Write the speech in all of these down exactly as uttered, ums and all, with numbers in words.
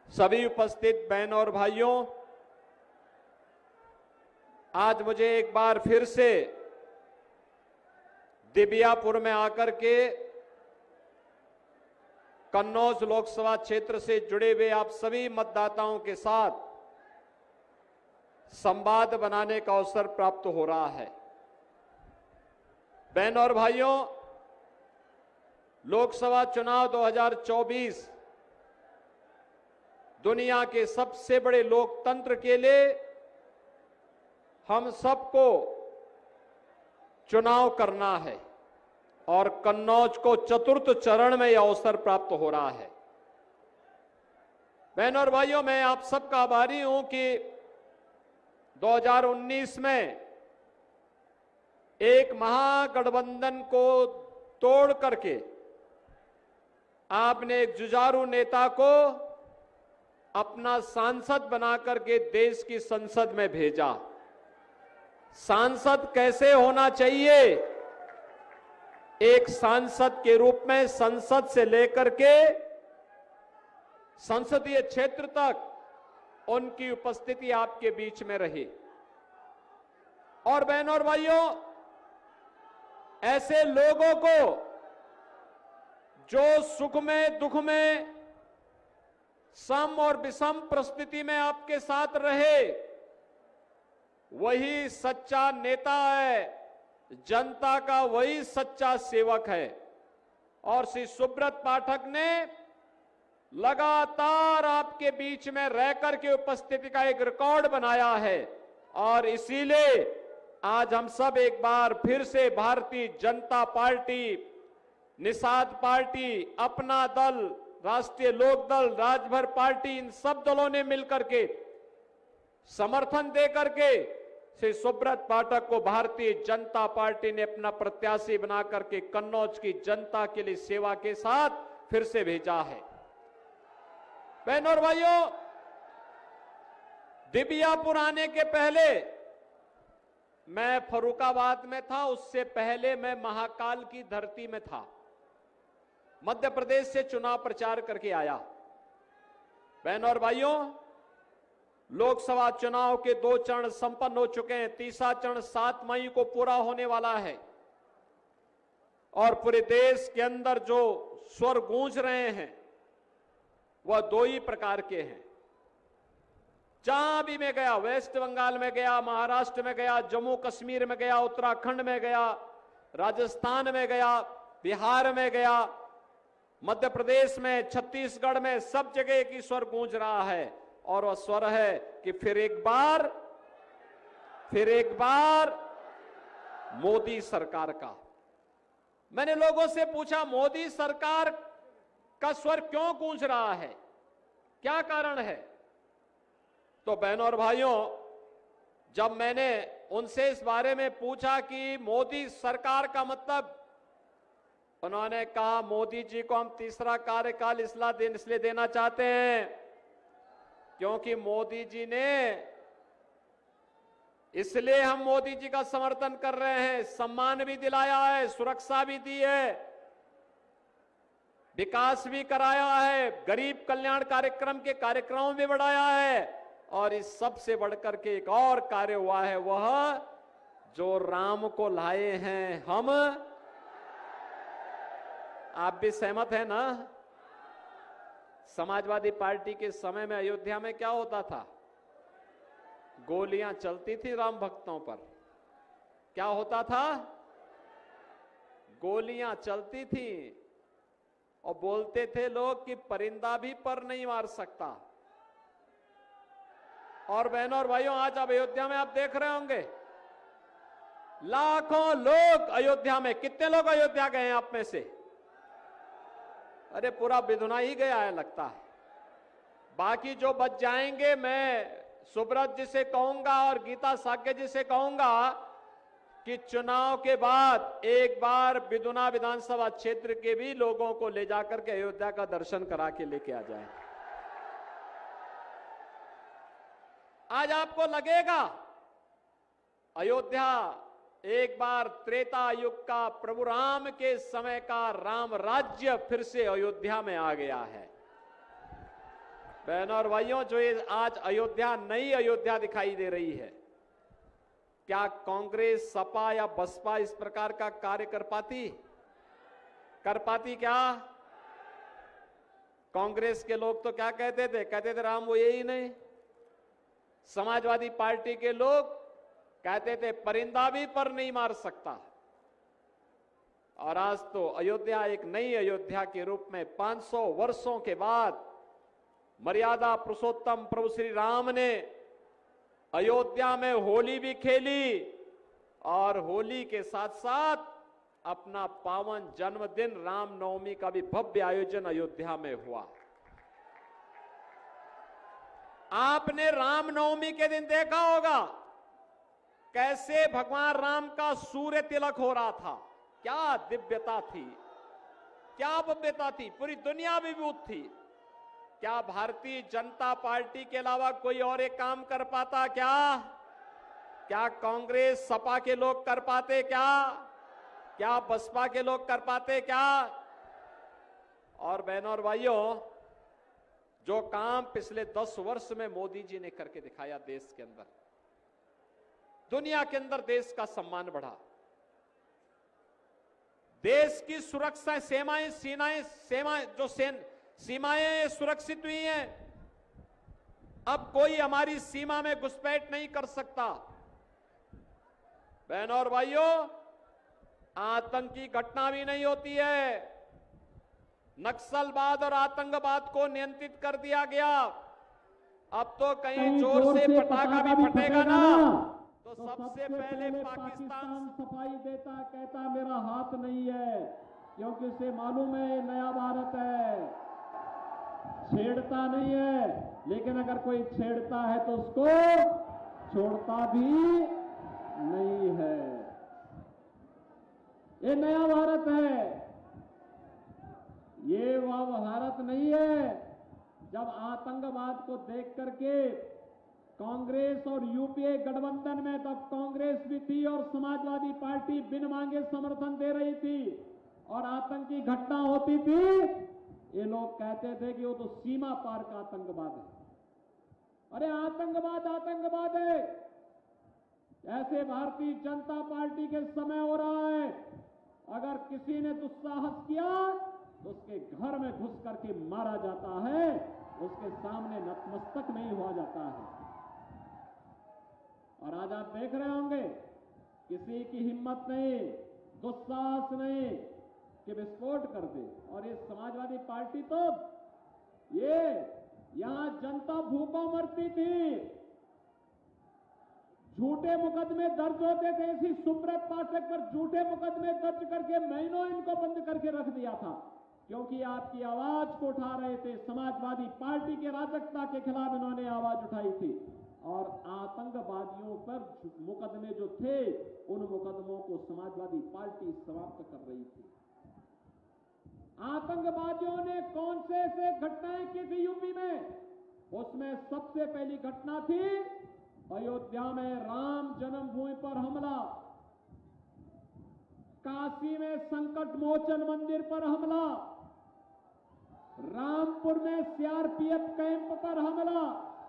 सभी उपस्थित बहनों और भाइयों, आज मुझे एक बार फिर से दिबियापुर में आकर के कन्नौज लोकसभा क्षेत्र से जुड़े हुए आप सभी मतदाताओं के साथ संवाद बनाने का अवसर प्राप्त हो रहा है। बहनों और भाइयों, लोकसभा चुनाव दो हज़ार चौबीस दुनिया के सबसे बड़े लोकतंत्र के लिए हम सबको चुनाव करना है और कन्नौज को चतुर्थ चरण में यह अवसर प्राप्त हो रहा है। बहनों और भाइयों, मैं आप सबका आभारी हूं कि दो हज़ार उन्नीस में एक महागठबंधन को तोड़ करके आपने एक जुझारू नेता को अपना सांसद बनाकर के देश की संसद में भेजा। सांसद कैसे होना चाहिए? एक सांसद के रूप में संसद से लेकर के संसदीय क्षेत्र तक उनकी उपस्थिति आपके बीच में रही। और बहनों और भाइयों, ऐसे लोगों को जो सुख में दुख में सम और विषम परिस्थिति में आपके साथ रहे, वही सच्चा नेता है, जनता का वही सच्चा सेवक है। और श्री सुब्रत पाठक ने लगातार आपके बीच में रहकर के उपस्थिति का एक रिकॉर्ड बनाया है और इसीलिए आज हम सब एक बार फिर से भारतीय जनता पार्टी, निषाद पार्टी, अपना दल, राष्ट्रीय लोक दल, राजभर पार्टी, इन सब दलों ने मिलकर के समर्थन दे करके श्री सुब्रत पाठक को भारतीय जनता पार्टी ने अपना प्रत्याशी बना करके कन्नौज की जनता के लिए सेवा के साथ फिर से भेजा है। बहनों और भाइयों, दिबियापुर आने के पहले मैं फर्रुखाबाद में था, उससे पहले मैं महाकाल की धरती में था। मध्य प्रदेश से चुनाव प्रचार करके आया। बहनों और भाइयों, लोकसभा चुनाव के दो चरण संपन्न हो चुके हैं। तीसरा चरण सात मई को पूरा होने वाला है और पूरे देश के अंदर जो स्वर गूंज रहे हैं वह दो ही प्रकार के हैं। जहां भी मैं गया, वेस्ट बंगाल में गया, महाराष्ट्र में गया, जम्मू कश्मीर में गया, उत्तराखंड में गया, राजस्थान में गया, बिहार में गया, मध्य प्रदेश में, छत्तीसगढ़ में, सब जगह एक ही स्वर गूंज रहा है और वह स्वर है कि फिर एक बार फिर एक बार मोदी सरकार का। मैंने लोगों से पूछा, मोदी सरकार का स्वर क्यों गूंज रहा है, क्या कारण है? तो बहनों और भाइयों, जब मैंने उनसे इस बारे में पूछा कि मोदी सरकार का मतलब, उन्होंने कहा मोदी जी को हम तीसरा कार्यकाल इसलिए देना चाहते हैं क्योंकि मोदी जी ने, इसलिए हम मोदी जी का समर्थन कर रहे हैं, सम्मान भी दिलाया है, सुरक्षा भी दी है, विकास भी कराया है, गरीब कल्याण कार्यक्रम के कार्यक्रमों भी बढ़ाया है और इस सब से बढ़कर के एक और कार्य हुआ है, वह जो राम को लाए हैं हम। आप भी सहमत हैं ना? समाजवादी पार्टी के समय में अयोध्या में क्या होता था? गोलियां चलती थी राम भक्तों पर। क्या होता था? गोलियां चलती थी और बोलते थे लोग कि परिंदा भी पर नहीं मार सकता। और बहनों और भाइयों, आज आप अयोध्या में आप देख रहे होंगे लाखों लोग अयोध्या में। कितने लोग अयोध्या गए हैं आप में से? अरे पूरा बिधुना ही गया है लगता है। बाकी जो बच जाएंगे, मैं सुब्रत जी से कहूंगा और गीता साक्य जी से कहूंगा कि चुनाव के बाद एक बार बिधुना विधानसभा क्षेत्र के भी लोगों को ले जाकर के अयोध्या का दर्शन करा के लेके आ जाएं। आज आपको लगेगा अयोध्या एक बार त्रेता युग का, प्रभु राम के समय का राम राज्य फिर से अयोध्या में आ गया है। बहनों और भाइयों, जो ये आज अयोध्या, नई अयोध्या दिखाई दे रही है, क्या कांग्रेस, सपा या बसपा इस प्रकार का कार्य कर पाती कर पाती क्या? कांग्रेस के लोग तो क्या कहते थे? कहते थे राम वो यही नहीं। समाजवादी पार्टी के लोग कहते थे परिंदा भी पर नहीं मार सकता। और आज तो अयोध्या एक नई अयोध्या के रूप में पाँच सौ वर्षों के बाद मर्यादा पुरुषोत्तम प्रभु श्री राम ने अयोध्या में होली भी खेली और होली के साथ साथ अपना पावन जन्मदिन रामनवमी का भी भव्य आयोजन अयोध्या में हुआ। आपने रामनवमी के दिन देखा होगा कैसे भगवान राम का सूर्य तिलक हो रहा था। क्या दिव्यता थी, क्या भव्यता थी, पूरी दुनिया में विभूत थी। क्या भारतीय जनता पार्टी के अलावा कोई और एक काम कर पाता क्या? क्या कांग्रेस, सपा के लोग कर पाते क्या? क्या बसपा के लोग कर पाते क्या? और बहनों और भाइयों, जो काम पिछले दस वर्ष में मोदी जी ने करके दिखाया, देश के अंदर, दुनिया के अंदर देश का सम्मान बढ़ा, देश की सुरक्षा, सीमाएं सीमाएं सीमाएं जो सेन सीमाएं सुरक्षित हुई हैं। अब कोई हमारी सीमा में घुसपैठ नहीं कर सकता। बहनों और भाइयों, आतंकी घटना भी नहीं होती है। नक्सलवाद और आतंकवाद को नियंत्रित कर दिया गया। अब तो कहीं जोर से पटाखा भी फटेगा ना तो सबसे पहले पाकिस्तान सफाई देता, कहता मेरा हाथ नहीं है, क्योंकि उसे मालूम है नया भारत है, छेड़ता नहीं है। लेकिन अगर कोई छेड़ता है तो उसको छोड़ता भी नहीं है। ये नया भारत है, ये वह भारत नहीं है जब आतंकवाद को देख करके कांग्रेस और यूपीए गठबंधन में, तब कांग्रेस भी थी और समाजवादी पार्टी बिन मांगे समर्थन दे रही थी और आतंकी घटना होती थी, ये लोग कहते थे कि वो तो सीमा पार का आतंकवाद है। अरे आतंकवाद आतंकवाद है। ऐसे भारतीय जनता पार्टी के समय हो रहा है, अगर किसी ने दुस्साहस किया तो उसके घर में घुस करके मारा जाता है, उसके सामने नतमस्तक नहीं हुआ जाता है। और आज आप देख रहे होंगे किसी की हिम्मत नहीं, दुस्साहस नहीं कि विस्फोट कर दे। और ये समाजवादी पार्टी तो ये यहां जनता भूखों मरती थी, झूठे मुकदमे दर्ज होते थे। इसी सुब्रत पाठक पर झूठे मुकदमे दर्ज करके महीनों इनको बंद करके रख दिया था, क्योंकि आपकी आवाज को उठा रहे थे। समाजवादी पार्टी के अराजकता के खिलाफ इन्होंने आवाज उठाई थी और आतंकवादियों पर मुकदमे जो थे उन मुकदमों को समाजवादी पार्टी समाप्त कर रही थी। आतंकवादियों ने कौन से ऐसे घटनाएं की थी यूपी में? उसमें सबसे पहली घटना थी अयोध्या में राम जन्मभूमि पर हमला, काशी में संकट मोचन मंदिर पर हमला, रामपुर में सीआरपीएफ कैंप पर हमला,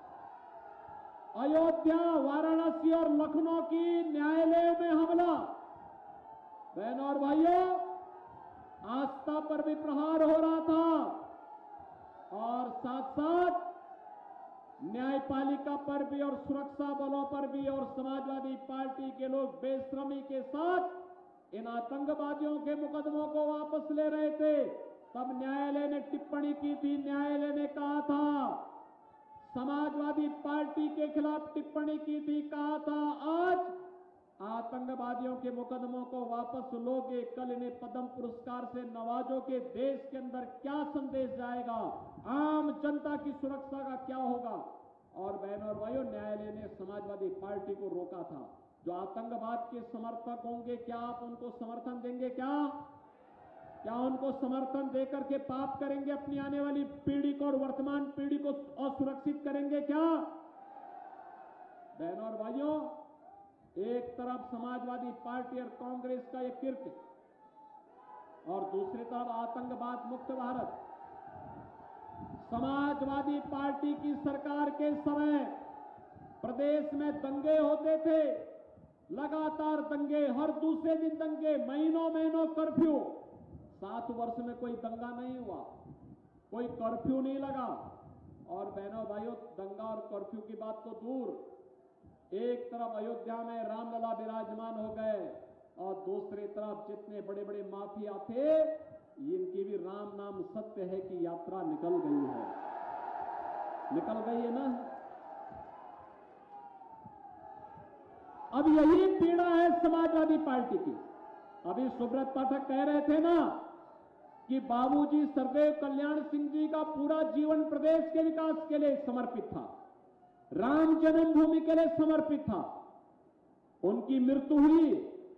अयोध्या, वाराणसी और लखनऊ की न्यायालयों में हमला। बहनों और भाइयों, आस्था पर भी प्रहार हो रहा था और साथ साथ न्यायपालिका पर भी और सुरक्षा बलों पर भी। और समाजवादी पार्टी के लोग बेशर्मी के साथ इन आतंकवादियों के मुकदमों को वापस ले रहे थे। तब न्यायालय ने टिप्पणी की थी, न्यायालय ने कहा था, समाजवादी पार्टी के खिलाफ टिप्पणी की थी, कहा था आज आतंकवादियों के मुकदमों को वापस लोगे, कल इन्हें पद्म पुरस्कार से नवाजोगे। देश के अंदर क्या संदेश जाएगा, आम जनता की सुरक्षा का क्या होगा? और बहनों और भाइयों, न्यायालय ने समाजवादी पार्टी को रोका था। जो आतंकवाद के समर्थक होंगे, क्या आप उनको समर्थन देंगे? क्या क्या उनको समर्थन देकर के पाप करेंगे? अपनी आने वाली पीढ़ी को और वर्तमान पीढ़ी को असुरक्षित करेंगे क्या? बहनों और भाइयों, एक तरफ समाजवादी पार्टी और कांग्रेस का ये कृत्य और दूसरी तरफ आतंकवाद मुक्त भारत। समाजवादी पार्टी की सरकार के समय प्रदेश में दंगे होते थे, लगातार दंगे, हर दूसरे दिन दंगे, महीनों महीनों कर्फ्यू। सात वर्ष में कोई दंगा नहीं हुआ, कोई कर्फ्यू नहीं लगा। और बहनों भाइयों, दंगा और कर्फ्यू की बात तो दूर, एक तरफ अयोध्या में रामलला विराजमान हो गए और दूसरी तरफ जितने बड़े बड़े माफिया थे, इनकी भी राम नाम सत्य है कि यात्रा निकल गई है, निकल गई है ना। अब यही पीड़ा है समाजवादी पार्टी की। अभी सुब्रत पाठक कह रहे थे ना कि बाबूजी सरदेव कल्याण सिंह जी का पूरा जीवन प्रदेश के विकास के लिए समर्पित था, राम जन्मभूमि के लिए समर्पित था। उनकी मृत्यु हुई,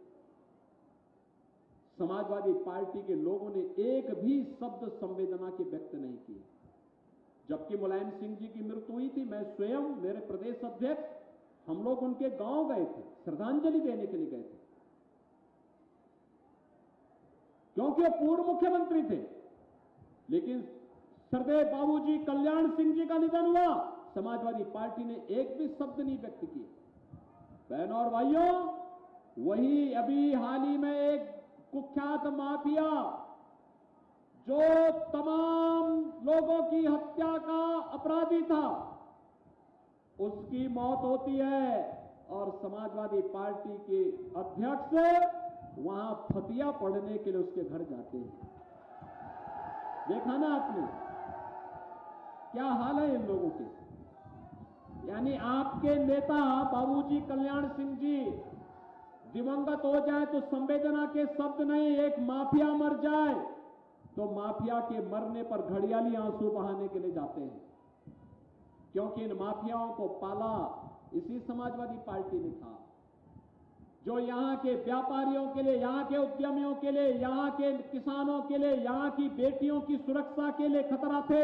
समाजवादी पार्टी के लोगों ने एक भी शब्द संवेदना के व्यक्त नहीं किए। जबकि मुलायम सिंह जी की मृत्यु हुई थी, मैं स्वयं, मेरे प्रदेश अध्यक्ष, हम लोग उनके गांव गए थे, श्रद्धांजलि देने के लिए गए थे, क्योंकि वो पूर्व मुख्यमंत्री थे। लेकिन सरदेव बाबूजी कल्याण सिंह जी का निधन हुआ, समाजवादी पार्टी ने एक भी शब्द नहीं व्यक्त किए। बहनों और भाइयों, वही अभी हाल ही में एक कुख्यात माफिया जो तमाम लोगों की हत्या का अपराधी था, उसकी मौत होती है और समाजवादी पार्टी के अध्यक्ष वहां फतिया पढ़ने के लिए उसके घर जाते हैं। देखा ना आपने क्या हाल है इन लोगों के। यानी आपके नेता बाबूजी कल्याण सिंह जी दिवंगत हो जाए तो संवेदना के शब्द नहीं, एक माफिया मर जाए तो माफिया के मरने पर घड़ियाली आंसू बहाने के लिए जाते हैं, क्योंकि इन माफियाओं को पाला इसी समाजवादी पार्टी ने था, जो यहां के व्यापारियों के लिए, यहां के उद्यमियों के लिए, यहां के किसानों के लिए, यहां की बेटियों की सुरक्षा के लिए खतरा थे।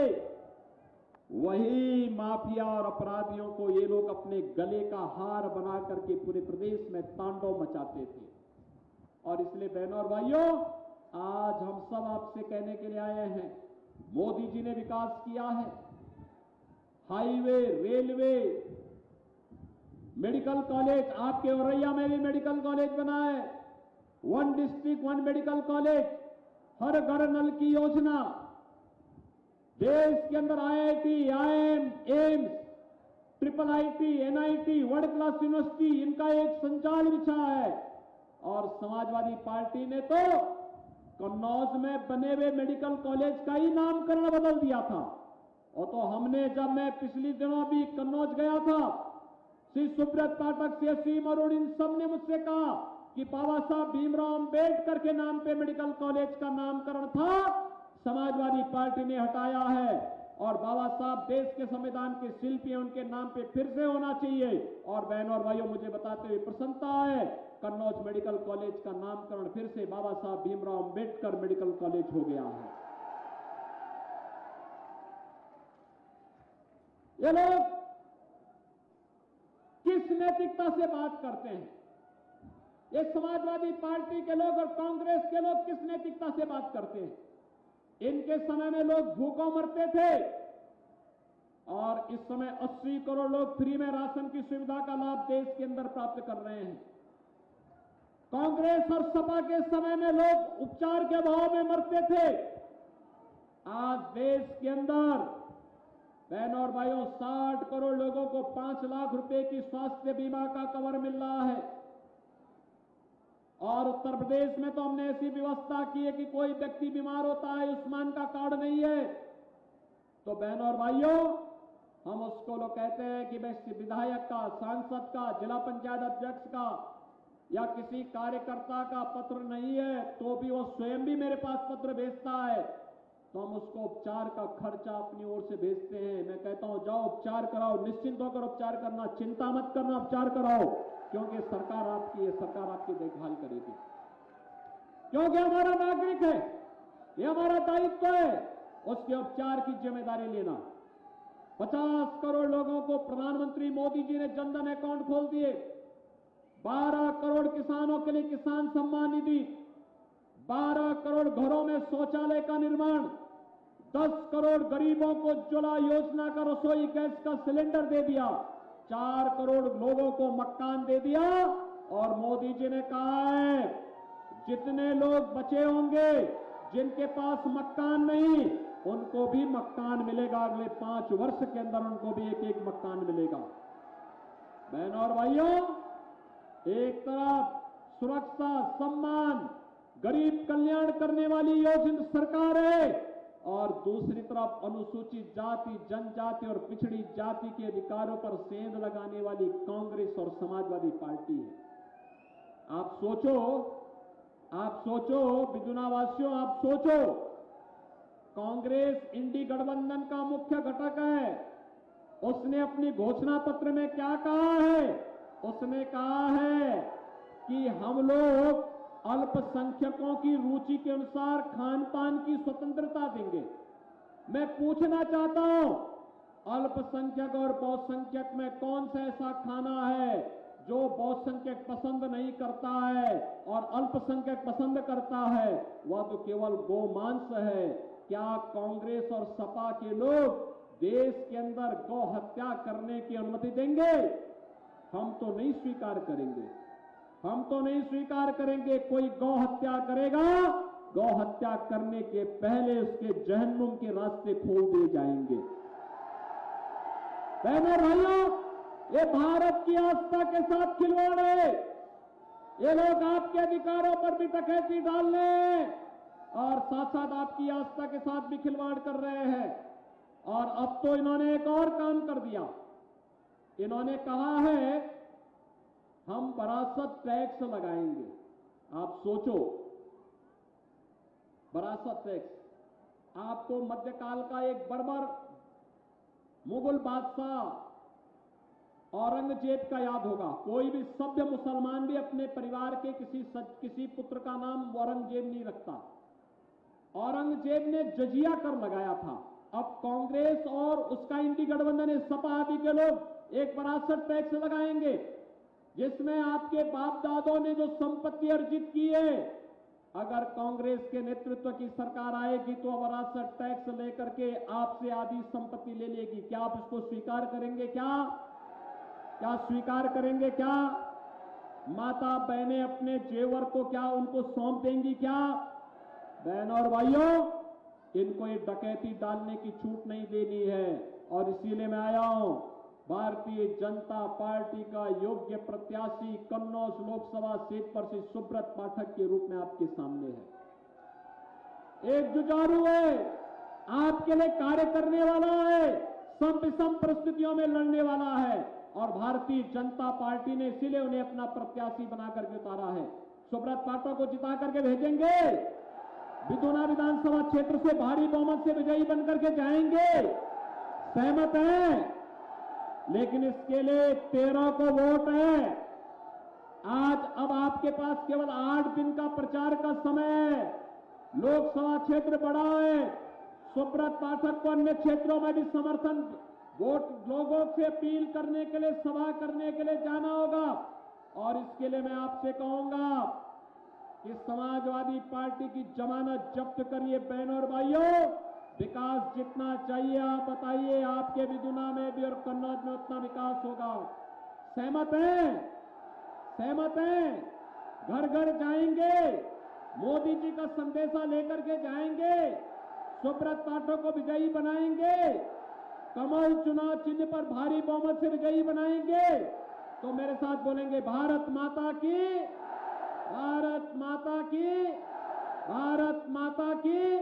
वही माफिया और अपराधियों को ये लोग अपने गले का हार बना करके पूरे प्रदेश में तांडव मचाते थे। और इसलिए बहनों और भाइयों, आज हम सब आपसे कहने के लिए आए हैं, मोदी जी ने विकास किया है, हाईवे, रेलवे, मेडिकल कॉलेज, आपके औरैया में भी मेडिकल कॉलेज बना है, one district one medical college, हर घर नल की योजना, देश के अंदर IIT, IIM, AIIMS, triple IT, NIT, world class university, इनका एक संजाल बिछा है। और समाजवादी पार्टी ने तो कन्नौज में बने हुए मेडिकल कॉलेज का ही नामकरण बदल दिया था। और तो हमने, जब मैं पिछले दिनों भी कन्नौज गया था, श्री सुब्रत पाठक, श्री असीम अरुण, इन सब ने मुझसे कहा कि बाबा साहब भीमराव अंबेडकर के नाम पे मेडिकल कॉलेज का नामकरण था, समाजवादी पार्टी ने हटाया है और बाबा साहब देश के संविधान के शिल्पी हैं, उनके नाम पे फिर से होना चाहिए। और बहनों और भाइयों, मुझे बताते हुए प्रसन्नता है, कन्नौज मेडिकल कॉलेज का नामकरण फिर से बाबा साहब भीमराव अंबेडकर मेडिकल कॉलेज हो गया है। ये लोग किस नैतिकता से बात करते हैं? ये समाजवादी पार्टी के लोग और कांग्रेस के लोग किस नैतिकता से बात करते हैं? इनके समय में लोग भूखों मरते थे और इस समय अस्सी करोड़ लोग फ्री में राशन की सुविधा का लाभ देश के अंदर प्राप्त कर रहे हैं। कांग्रेस और सपा के समय में लोग उपचार के अभाव में मरते थे। आज देश के अंदर बहनों और भाइयों, साठ करोड़ लोगों को पांच लाख रुपए की स्वास्थ्य बीमा का कवर मिल रहा है। और उत्तर प्रदेश में तो हमने ऐसी व्यवस्था की है कि कोई व्यक्ति बीमार होता है, आयुष्मान का कार्ड नहीं है, तो बहनों और भाइयों, हम उसको लोग कहते हैं कि भाई विधायक का, सांसद का, जिला पंचायत अध्यक्ष का या किसी कार्यकर्ता का पत्र नहीं है तो भी वो स्वयं भी मेरे पास पत्र भेजता है, तो हम उसको उपचार का खर्चा अपनी ओर से भेजते हैं। मैं कहता हूं, जाओ उपचार कराओ, निश्चिंत होकर उपचार करना, चिंता मत करना, उपचार कराओ, क्योंकि सरकार आपकी है, सरकार आपकी देखभाल करेगी, क्योंकि हमारा नागरिक है, ये हमारा दायित्व है उसके उपचार की जिम्मेदारी लेना। पचास करोड़ लोगों को प्रधानमंत्री मोदी जी ने जनधन अकाउंट खोल दिए, बारह करोड़ किसानों के लिए किसान सम्मान निधि, बारह करोड़ घरों में शौचालय का निर्माण, दस करोड़ गरीबों को उज्ज्वला योजना का रसोई गैस का सिलेंडर दे दिया, चार करोड़ लोगों को मकान दे दिया। और मोदी जी ने कहा है जितने लोग बचे होंगे जिनके पास मकान नहीं, उनको भी मकान मिलेगा, अगले पांच वर्ष के अंदर उनको भी एक एक मकान मिलेगा। बहनों और भाइयों, एक तरफ सुरक्षा, सम्मान, गरीब कल्याण करने वाली योजना सरकार है और दूसरी तरफ अनुसूचित जाति, जनजाति और पिछड़ी जाति के अधिकारों पर सेंध लगाने वाली कांग्रेस और समाजवादी पार्टी है। आप सोचो, आप सोचो बिजुनावासियों, आप सोचो, कांग्रेस इंडी गठबंधन का मुख्य घटक है। उसने अपनी घोषणा पत्र में क्या कहा है? उसने कहा है कि हम लोग अल्पसंख्यकों की रुचि के अनुसार खान पान की स्वतंत्रता देंगे। मैं पूछना चाहता हूं, अल्पसंख्यक और बहुसंख्यक में कौन सा ऐसा खाना है जो बहुसंख्यक पसंद नहीं करता है और अल्पसंख्यक पसंद करता है? वह तो केवल गोमांस है। क्या कांग्रेस और सपा के लोग देश के अंदर गौ हत्या करने की अनुमति देंगे? हम तो नहीं स्वीकार करेंगे, हम तो नहीं स्वीकार करेंगे। कोई गौ हत्या करेगा, गौ हत्या करने के पहले उसके जहन्नुम के रास्ते खोल दिए जाएंगे। बहनों भाइयों, ये भारत की आस्था के साथ खिलवाड़ है। ये लोग आपके अधिकारों पर भी डकैती डाल रहे हैं और साथ साथ आपकी आस्था के साथ भी खिलवाड़ कर रहे हैं। और अब तो इन्होंने एक और काम कर दिया। इन्होंने कहा है हम वरासत टैक्स लगाएंगे। आप सोचो, वरासत टैक्स। आपको मध्यकाल का एक बर्बर मुगल बादशाह औरंगजेब का याद होगा। कोई भी सभ्य मुसलमान भी अपने परिवार के किसी सच, किसी पुत्र का नाम औरंगजेब नहीं रखता। औरंगजेब ने जजिया कर लगाया था। अब कांग्रेस और उसका इंडी गठबंधन, सपा आदि के लोग एक वरासत टैक्स लगाएंगे जिसमें आपके बाप दादों ने जो संपत्ति अर्जित की है, अगर कांग्रेस के नेतृत्व की सरकार आएगी तो वरासत टैक्स लेकर के आपसे आधी संपत्ति ले लेगी। क्या आप इसको स्वीकार करेंगे? क्या क्या स्वीकार करेंगे? क्या माता बहनें अपने जेवर को क्या उनको सौंप देंगी? क्या बहनों और भाइयों, इनको ये डकैती डालने की छूट नहीं देनी है। और इसीलिए मैं आया हूं। भारतीय जनता पार्टी का योग्य प्रत्याशी कन्नौज लोकसभा सीट पर से सुब्रत पाठक के रूप में आपके सामने है। एक जुझारू है, आपके लिए कार्य करने वाला है, सम विषम परिस्थितियों में लड़ने वाला है और भारतीय जनता पार्टी ने इसीलिए उन्हें अपना प्रत्याशी बना करके उतारा है। सुब्रत पाठक को जिता करके भेजेंगे, बिदुना विधानसभा क्षेत्र से भारी बहुमत से विजयी बनकर के जाएंगे। सहमत हैं? लेकिन इसके लिए तेरह को वोट है। आज अब आपके पास केवल आठ दिन का प्रचार का समय है। लोकसभा क्षेत्र बड़ा है। सुब्रत पाठक को अन्य क्षेत्रों में भी समर्थन वोट लोगों से अपील करने के लिए, सभा करने के लिए जाना होगा। और इसके लिए मैं आपसे कहूंगा कि समाजवादी पार्टी की जमानत जब्त करिए। बहनों और भाइयों, विकास जितना चाहिए आप बताइए, आपके बिदुना में भी और कन्नौज में उतना विकास होगा। सहमत हैं? सहमत हैं? घर घर जाएंगे, मोदी जी का संदेशा लेकर के जाएंगे, सुब्रत पाठक को विजयी बनाएंगे, कमल चुनाव चिन्ह पर भारी बहुमत से विजयी बनाएंगे। तो मेरे साथ बोलेंगे, भारत माता की, भारत माता की, भारत माता की।